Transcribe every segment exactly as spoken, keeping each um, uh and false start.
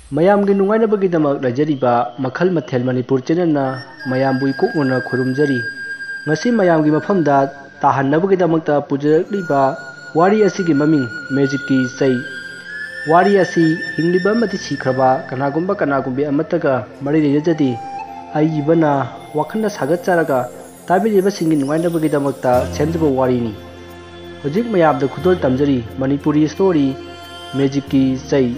ꯃꯌꯥꯝꯒꯤ ꯅꯨꯡꯉꯥꯏꯅꯕꯒꯤꯗꯃꯛ ꯂꯩꯖꯔꯤꯕ ꯃꯈꯜ ꯃꯊꯦꯜ ꯃꯅꯤꯄꯨꯔ ꯆꯦꯅꯦꯜꯅ ꯃꯌꯥꯝꯕꯨ ꯏꯀꯣꯛꯅꯅ ꯈꯨꯔꯨꯝꯖꯔꯤ ꯉꯁꯤ ꯃꯌꯥꯝꯒꯤ ꯃꯐꯝꯗ ꯇꯥꯍꯟꯅꯕꯒꯤꯗꯃꯛꯇ ꯄꯨꯖꯔꯛꯂꯤꯕ ꯋꯥꯔꯤ ꯑꯁꯤꯒꯤ ꯃꯃꯤꯡ ꯃꯦꯖꯤꯛꯀꯤ ꯆꯩ ꯋꯥꯔꯤ ꯑꯁꯤ ꯍꯤꯡꯂꯤꯕ ꯑꯃꯗꯤ ꯁꯤꯈ꯭ꯔꯕ ꯀꯅꯥꯒꯨꯝꯕ ꯀꯅꯥꯒꯨꯝꯕꯤ ꯑꯃꯠꯇꯒ ꯃꯔꯤ ꯂꯩꯅꯖꯗꯦ ꯑꯏꯕꯅ ꯋꯥꯈꯜꯅ ꯁꯥꯒꯠꯆꯔꯒ ꯇꯥꯕꯤꯔꯤꯕꯁꯤꯡꯒꯤ ꯅꯨꯡꯉꯥꯏꯅꯕꯒꯤꯗꯃꯛꯇ ꯁꯦꯝꯖꯕ ꯋꯥꯔꯤꯅꯤ ꯍꯧꯖꯤꯛ ꯃꯌꯥꯝꯗ ꯈꯨꯗꯣꯜ ꯇꯝꯖꯔꯤ ꯃꯅꯤꯄꯨꯔꯤ ꯁ꯭ꯇꯣꯔꯤ ꯃꯦꯖꯤꯛꯀꯤ ꯆꯩ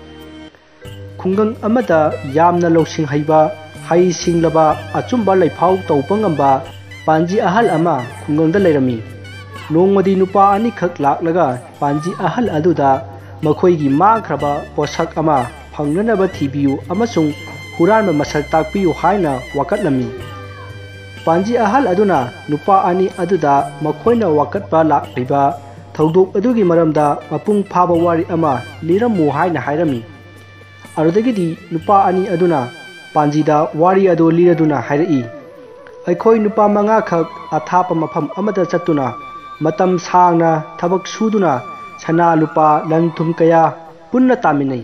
ꯈꯨꯡꯒꯪ ꯑꯃꯗ ꯌꯥꯝꯅ ꯂꯧꯁꯤꯡ ꯍꯩꯕ ꯍꯩ ꯁꯤꯡꯂꯕ ꯑꯆꯨꯝꯕ ꯂꯩꯐꯥꯎ ꯇꯧꯕ ꯉꯝꯕ ꯄꯥꯟꯖꯤ ꯑꯍꯜ ꯑꯃ ꯈꯨꯡꯒꯪꯗ ꯂꯩꯔꯝꯃꯤ ꯅꯣꯡꯃꯗꯤ ꯅꯨꯄꯥ ꯑꯅꯤꯈꯛ ꯂꯥꯛꯂꯒ ꯄꯥꯟꯖꯤ ꯑꯍꯜ ꯑꯗꯨꯗ ꯃꯈꯣꯏꯒꯤ ꯃꯥꯡꯈ꯭ꯔꯕ ꯄꯣꯠꯁꯛ ꯑꯃ ꯐꯪꯅꯅꯕ ꯊꯤꯕꯤꯌꯨ ꯑꯃꯁꯨꯡ ꯍꯨꯔꯥꯟꯕ ꯃꯁꯛ ꯇꯥꯛꯄꯤꯌꯨ ꯍꯥꯏꯅ ꯋꯥꯀꯠꯂꯝꯃꯤ ꯄꯥꯟꯖꯤ ꯑꯍꯜ ꯑꯗꯨꯅ ꯅꯨꯄꯥ ꯑꯅꯤ ꯑꯗꯨꯗ ꯃꯈꯣꯏꯅ ꯋꯥꯀꯠꯄ ꯂꯥꯛꯂꯤꯕ ꯊꯧꯗꯣꯛ ꯑꯗꯨꯒꯤ ꯃꯔꯝꯗ ꯃꯄꯨꯡ ꯐꯥꯕ ꯋꯥꯔꯤ ꯑꯃ ꯂꯤꯔꯝꯃꯨ ꯍꯥꯏꯅ ꯍꯥꯏꯔꯝꯃꯤ ꯑꯗꯨꯗꯒꯤꯗꯤ ꯅꯨꯄꯥ ꯑꯅꯤ ꯑꯗꯨꯅ ꯄꯥꯟꯖꯤꯗ ꯋꯥꯔꯤ ꯑꯗꯨ ꯂꯤꯔꯗꯨꯅ ꯍꯥꯏꯔꯛꯏ ꯑꯩꯈꯣꯏ ꯅꯨꯄꯥ ꯃꯉꯥꯈꯛ ꯑꯊꯥꯞꯄ ꯃꯐꯝ ꯑꯃꯗ ꯆꯠꯇꯨꯅ ꯃꯇꯝ ꯁꯥꯡꯅ ꯊꯕꯛ ꯁꯨꯗꯨꯅ ꯁꯅꯥ ꯂꯨꯄꯥ ꯂꯟ ꯊꯨꯝ ꯀꯌꯥ ꯄꯨꯟꯅ ꯇꯥꯃꯤꯟꯅꯩ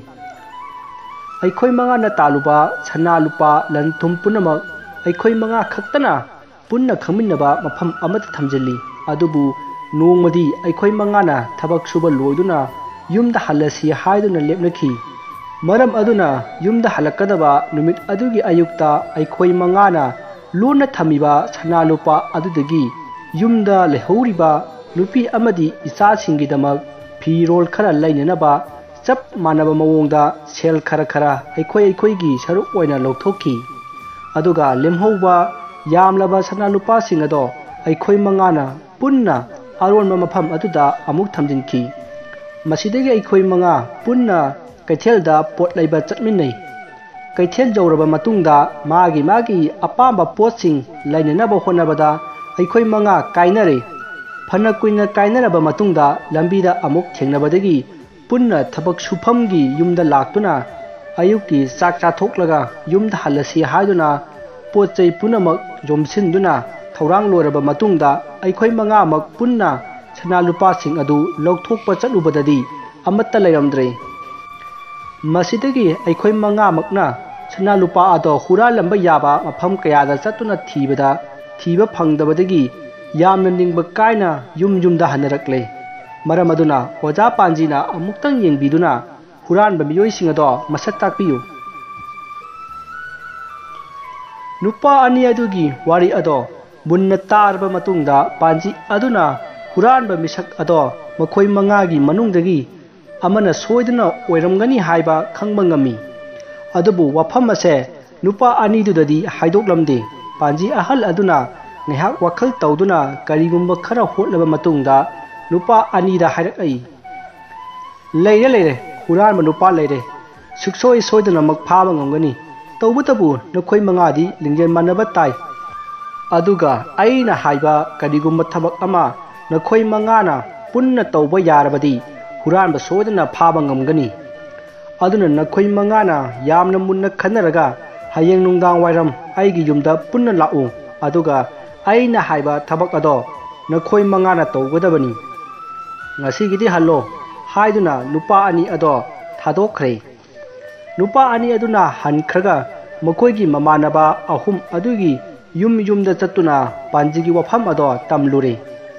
ꯑꯩꯈꯣꯏ ꯃꯉꯥꯅ ꯇꯥꯜꯂꯨꯕ ꯁꯅꯥ ꯂꯨꯄꯥ ꯂꯟ ꯊꯨꯝ ꯄꯨꯝꯅꯃꯛ ꯑꯩꯈꯣই ꯃꯉꯥ ꯈꯛꯇꯅ ꯄꯨꯟꯅ ꯈꯪꯃꯤꯟꯅꯕ ꯃꯐꯝ ꯑꯃꯗ ꯊꯝꯖꯤꯜꯂꯤ ꯑꯗꯨꯕꯨ ꯅꯣꯡꯃꯗꯤ ꯑꯩꯈꯣই ꯃꯉꯥꯅ ꯊꯕꯛ ꯁꯨꯕ ꯂꯣꯏꯗꯨꯅ ꯌꯨꯝꯗ ꯍꯜꯂꯁꯤ ꯍꯥꯏꯗꯨꯅ ꯂꯦꯞꯅꯈꯤ ꯃꯔꯝ ꯑꯗꯨꯅ ꯌꯨꯝꯗ ꯍꯜꯂꯛꯀꯗꯕ ꯅꯨꯃꯤꯠ ꯑꯗꯨꯒꯤ ꯑꯌꯨꯛꯇ ꯑꯩꯈoi ꯃꯉꯥꯅ ꯂꯣꯟꯅ ꯊꯝꯃꯤꯕ ꯁꯅꯥ ꯂꯨꯄꯥ ꯑꯗꯨꯗꯒꯤ ꯌꯨꯝꯗ ꯂꯩꯍꯧꯔꯤꯕ ꯅꯨꯄꯤ ꯑꯃꯗꯤ ꯏꯆꯥꯁꯤꯡꯒꯤꯗꯃꯛ ꯐꯤꯔꯣꯜ ꯈꯔ ꯂꯩꯅꯅꯕ ꯆꯞ ꯃꯥꯟꯅꯕ ꯃꯑꯣꯡꯗ ꯁꯦꯜ ꯈꯔ ꯈꯔ ꯑꯩꯈoi ꯑꯩꯈoiꯒꯤ ꯁꯔꯨꯛ ꯑꯣꯏꯅ ꯂꯧꯊꯣꯛꯈꯤ ꯑꯗꯨꯒ ꯂꯦꯝꯍꯧꯕ ꯌꯥꯝꯂꯕ ꯁꯅꯥ ꯂꯨꯄꯥꯁꯤꯡ ꯑꯗꯣ ꯑꯩꯈoi ꯃꯉꯥꯅ ꯄꯨꯟꯅ ꯑꯔꯣꯟꯕ ꯃꯐꯝ ꯑꯗꯨꯗ ꯑꯃꯨꯛ ꯊꯝꯖꯤꯟꯈꯤ ꯃꯁꯤꯗꯒꯤ ꯑꯩꯈoi ꯃꯉꯥ ꯄꯨꯟꯅ ꯀꯩꯊꯦꯜꯗ ꯄꯣꯠ ꯂꯩꯕ ꯆꯠꯃꯤꯟꯅꯩ ꯀꯩꯊꯦꯜ ꯌꯧꯔꯕ ꯃꯇꯨꯡꯗ ꯃꯥꯒꯤ ꯃꯥꯒꯤ ꯑꯄꯥꯝꯕ ꯄꯣꯠꯁꯤꯡ ꯂꯩꯅꯅꯕ ꯍꯣꯠꯅꯕꯗ ꯑꯩꯈoi ꯃꯉꯥ ꯀꯥꯏꯅꯔꯦ ꯐꯅ ꯀꯨꯏꯅ ꯀꯥꯏꯅꯔꯕ ꯃꯇꯨꯡꯗ ꯂꯝꯕꯤꯗ ꯑꯃꯨꯛ ꯊꯦꯡꯅꯕꯗꯒꯤ ꯄꯨꯟꯅ ꯊꯕꯛ ꯁꯨꯐꯝꯒꯤ ꯌꯨꯝꯗ ꯂꯥꯛꯇꯨꯅ ꯑꯌꯨꯛꯀꯤ ꯆꯥꯛ ꯆꯥꯊꯣꯛꯂꯒ ꯌꯨꯝꯗ ꯍꯜꯂꯁꯤ ꯍꯥꯏꯗꯨꯅ ꯄꯣꯠ ꯆꯩ ꯄꯨꯝꯅꯃꯛ ꯌꯣꯝꯁꯤꯟꯗꯨꯅ ꯊꯧꯔꯥꯡ ꯂꯣꯏꯔꯕ ꯃꯇꯨꯡꯗ ꯑꯩꯈoi ꯃꯉꯥꯃꯛ ꯄꯨꯟꯅ ꯁꯅꯥ ꯂꯨꯄꯥꯁꯤꯡ ꯑꯗꯨ ꯂꯧꯊꯣꯛꯄ ꯆꯠꯂꯨꯕꯗꯗꯤ ꯑꯃꯠꯇ ꯂꯩꯔꯝꯗ꯭ꯔꯦ ꯃꯁꯤꯗꯒꯤ ꯑꯩꯈoi ꯃꯉꯥꯃꯛꯅ ꯁꯅꯥ ꯂꯨꯄꯥ ꯑꯗꯣ ꯍꯨꯔꯥꯟꯂꯝꯕ ꯌꯥꯕ ꯃꯐꯝ ꯀꯌꯥꯗ ꯆꯠꯇꯨꯅ ꯊꯤꯕꯗ ꯊꯤꯕ ꯐꯪꯗꯕꯗꯒꯤ ꯌꯥꯝꯅ ꯅꯤꯡꯕ ꯀꯥꯏꯅ ꯌꯨꯝ ꯌꯨꯝꯗ ꯍꯟꯅꯔꯛꯂꯦ ꯃꯔꯝ ꯑꯗꯨꯅ ꯑꯣꯖꯥ ꯄꯥꯟꯖꯤꯅ ꯑꯃꯨꯛꯇꯪ ꯌꯦꯡꯕꯤꯗꯨꯅ ꯍꯨꯔꯥꯟꯕ ꯃꯤꯑꯣꯏꯁꯤꯡ ꯑꯗꯣ ꯃꯁꯛ ꯇꯥꯛꯄꯤꯌꯨ नुपा अनी अदुगी वारी अदो मुन्ना तारबा मतुंगदा पांजी अदुना हुरानब मिसक अदो मखोई मंगागी मनुंगदगी अमना सोयदना ओइरमगनी हाइबा खंगबा ngami अदुबु वफम असे नुपा अनी दुददी हाइदोकलमदे पांजी अहल अदुना नेहाक वखल तौदुना करिगुंबा खरा होटलबा मतुंगदा नुपा अनीदा हाइरकई लेरे लेरे हुरानब नुपा लेरे सुक्सोय सोयदना मक फाबा ngamgani तौबतबु नखोई मंगादी लिंगजेन मानबा ताई अदुगा आइना हाइबा करिगुंबा थबक अमा नखोई मंगाना पुन्ना तौबा यारबदी हुरानबा सोयदना फाबा ngamgani अदुना नखोई मंगाना यामना मुन्ना खनरगा हयेंग नुंगदांग वाइरम आइगी युमदा पुन्ना लाउ अदुगा आइना हाइबा थबक अदो नखोई मंगाना तौगदबनी ngasiगidi हल्लो हाइदुना नुपा अनी अदो थादोखरे नुपा अनी अदुना हनखरगा मखोइगी ममानबा अहुम अदुगी युम युमदा चतुना पांजिगी वफम अदो तमलुरे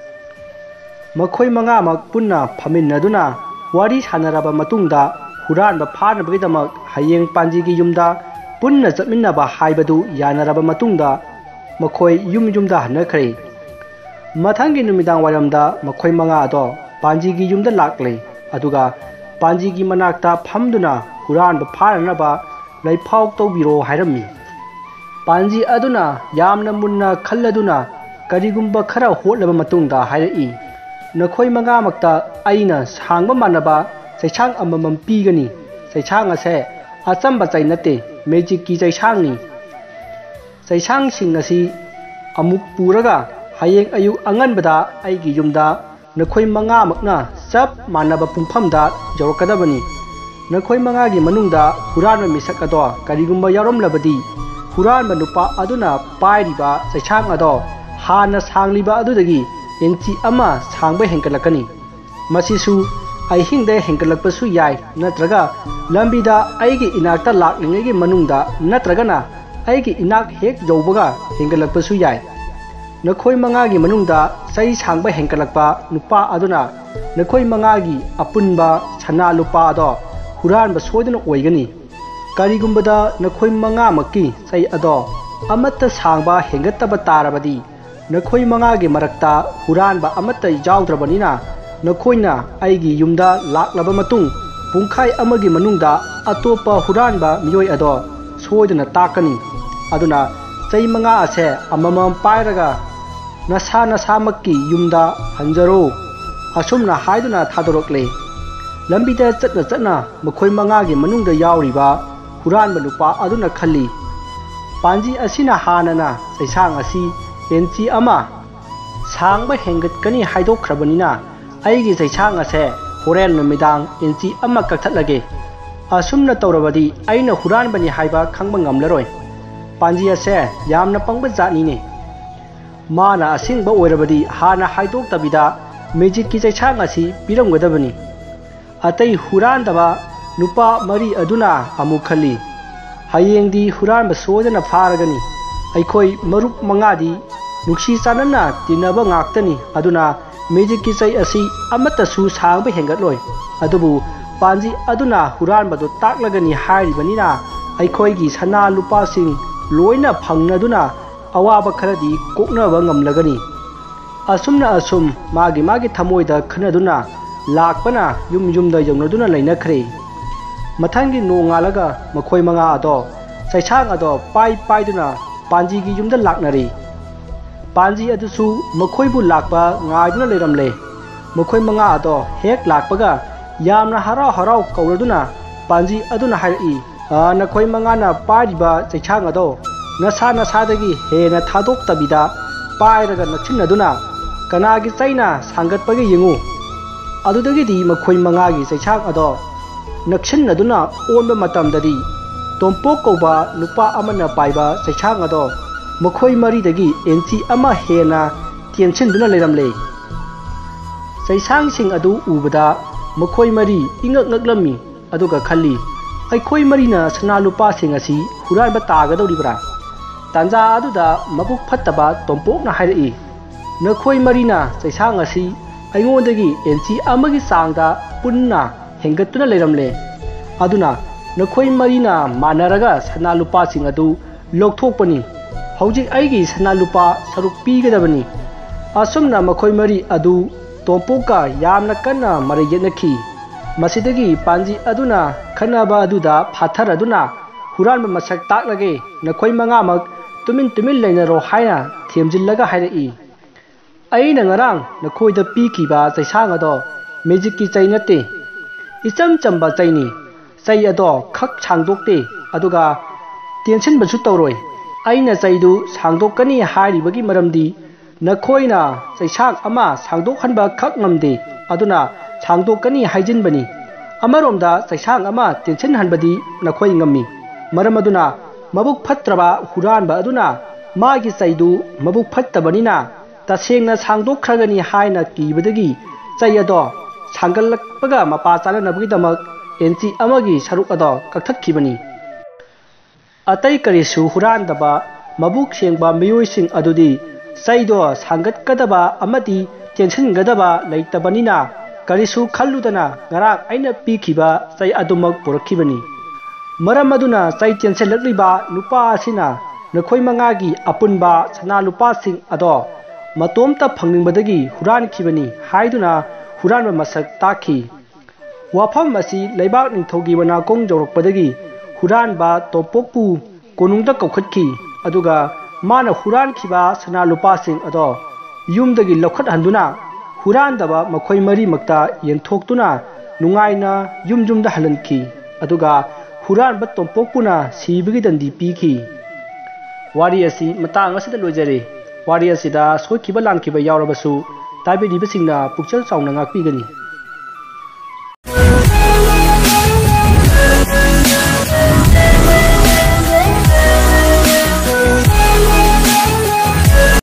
मखोइ मंगामक पुन्ना फमिन्नदुना वारी सानरबा मतुंगदा हुरानबा फानबगीदमक हयेंग पांजिगी युमदा पुन्ना चतमिन्नबा हाइबदु यानरबा मतुंगदा मखोइ युम युमदा हनखरे मथंगी नुमिदांग वायरमदा मखोइ मंगा अदो पांजिगी युमदा लाक्ले अदुगा पांजिगी मनाक्ता फमदुना हुरानबा फाननबा लैफाव तौबिरो हाइरमी पांजी अदुना यामना मुन्ना खल्लदुना करिगुंबा खरा होटलबा मतुंगदा हाइरई नखोइ मंगामक्ता आइना सांगबा मानबा चैछांग अममम पीगनी चैछांग असे अचंबा चै नते मेजिक की चैछांगनी चैछांग सिंग असि अमुक पुरगा हयेंग अयु अंगनबदा आइगी युमदा नखोइ मंगामक्ना चप मानबा पुंफमदा जौरकदबनी नखोइ मंगागी मनुंगदा हुरानबा मिसक अदो करिगुंबा यारमलबदी हुरानबा नुपा अदुना पाइरिबा चैछांग अदो हाना सांगलिबा अदुदगी इंची अमा सांगबा हेंकलकनी मसिसु अहिंग दे हेंगलकपसु याय नत्रगा लंबीदा अइगी इनाकता लाकलिंगेगी मनुंगदा नत्रगना अइगी इनाक हेक जौबगा हेंगलकपसु याय नखोय मंगागी मनुंगदा सई सांगबा हेंगलकपा नुपा अदुना नखोय मंगागी अपुनबा सना लुपा अदो हुरानबा सोयदना ओइगनी करिगुंबदा नखोय मंगा मक्की सई अदो अमत्ता सांगबा हेंगत्तबा तारबदी नखोय मंगागी मरक्ता हुरानबा अमत्ता यावद्रबनिना नखोयना अइगी युमदा लाक्लबा मतुंग पुंखाय अमगी मनुंगदा अतोपा हुरानबा मियोय अदो सोयदना ताकनी अदुना सई मंगा असे अममम पायरगा नसा नसामक्की युमदा हंजरो असुमना हायदुना थादोरकले लंबीदा चटना चटना मखोय मंगागी मनुंगदा यावरिबा हुरानबा नुपा अदुना खल्ली पांजी असिना हानना सैसांग असि एनची अमा सांगबा हेंगतकनी हायदोखरबनिना अइगी सैसांग असे होरेन नुमिदांग एनची अमा कक्थटलगे असुमना तौरबदी अइना हुरानबनी हायबा खंगबा ngamlaroi पांजी असे यामना पंगबा जातनीने माना असिंगबा ओइरबदी हाना हायदोक्तबिदा मेजिक की सैसांग असि पिरमगदबनी अतै हुरानदबा नुपा मरी अदुना अमु खल्ली हयेंदी हुरानबा सोदना फारगनी अइखोय मरुप मंगादी नुक्सी चानना तिनबा ngaktani aduna मेजिक की सै असि अमतसु सांगबा हेंगतलोय अदुबु पांजी अदुना हुरानबदो ताकलगनी हायरिबनिना अइखोयगी सना लुपासिंग लोइना फंगनदुना अवाबा खरदी कोकनबा ngamlagani असुमना असुम मागी मागी थमोयदा खनदुना लाकपना युम युमदा यौनदुना लैनखरे मथंगी नोंगालगा मखोय मंगा अदो सैसांग अदो पाई पाइदुना पांजीगी युमदा लाकनरी पांजी अदुसु मखोयबु लाकपा ngaiduna leramle मखोय मंगा अदो हेक लाकपगा यामना हराव हराव कौरदुना पांजी अदुना हायई आ नखोय मंगाना पारिबा सैसांग अदो नसा नसादगी हेना थादोक्तबिदा पायरगा नक्सिनदुना कनागी चैना सांगतपगे यंगु अदुदगिदी मखोय मंगागी सैसांग अदो नक्सिनदुना ओनबा मतमददी तोंपोक कौबा नुपा अमना पाइबा सैसांग अदो मखोय मरीदगी एनची अमा हेना तेंसिनदुना लेरमले सैसांग सिंग अदु उबदा मखोय मरी इंगक नगलमी अदुगा खल्ली अइखोय मरीना सना लुपा सिंग असि हुरानबा तागदौरिब्रा तांजा अदुदा मबुक फत्तबा तोंपोकना हायरई नखोय मरीना सैसांग असि अइंगोंदगी एनची अमगी सांगदा पुन्ना हेंगतुना लेरमले अदुना नखोय मरीना मानरगा सना लुपा सिंग अदु लौथोकपनी हौजिक अइगी सना लुपा सरुक पीगदबनी असुमना मखोय मरी अदु तोंपोका यामना कन्ना मरयेनखी मसिदगी पांजी अदुना खनाबा अदुदा फाथरदुना हुरानबा मसक ताकलगे नखोय मंगामक तुमिन तुमिन लेनरो हायना थेमजिल्लगा हायरई अइना ngarang नखोयदा पीखिबा सैसांग अदो मेजिक की चै नते इचम चंबा चैनी चै अदो खक सांगदोक्ते अदुगा टेंशनबसु तौरोय अइना चैदु सांगदोकनी हायरिबगी मरमदी नखोयना सैसांग अमा सांगदोखनबा खक ngamde अदुना सांगदोकनी हायजिनबनी अमरोमदा सैसांग अमा टेंशन हनबदी नखोय ngami मरम अदुना मबुक फत्रबा हुरानबा अदुना मागी चैदु मबुक फत्तबनिना तसेंगना सांगदोखरगनी हायना कीबदगी चै अदो सांगलकपगा मपा चाननबगीदमक एनची अमगी सरुक अदो कक्थटखिबनी अतै करिसु हुरानदबा मबुक सेंगबा मियोयसिंग अदुदी चैदो सांगतकदबा अमदी टेंशनगदबा लैतबनिना करिसु खल्लुदना ngarang aina पीखिबा चै अदुमक पुरखिबनी मरम अदुना चै टेंशनलकलिबा नुपा असिना नखोय मंगागी अपुनबा सना लुपासिंग अदो मतोमता फंगनिंगबदगी हुरानखिबनी हायदुना हुरानबा मसक ताखी वाफम असि लैबाक निंथौगी वनाकोंग जौरकपदगी हुरानबा तोंपोकपु कोनुंगदा कौखटखि अदुगा माना हुरानखिबा सना लुपासिंग अदो युमदगी लौखट हंदुना हुरानदबा मखोय मरी मक्ता येंथोक्तुना नुंगाइना युम युमदा हलनखि अदुगा हुरानबा तोंपोकपुना सिबगी दंदी पीखि वारी असि मतांग असिदा लोइजरे वारी असिदा सोइखिबा लानखिबा यावरबसु ताइबेदिबसिंगना पुक्चल चावना ngaकपिगनी।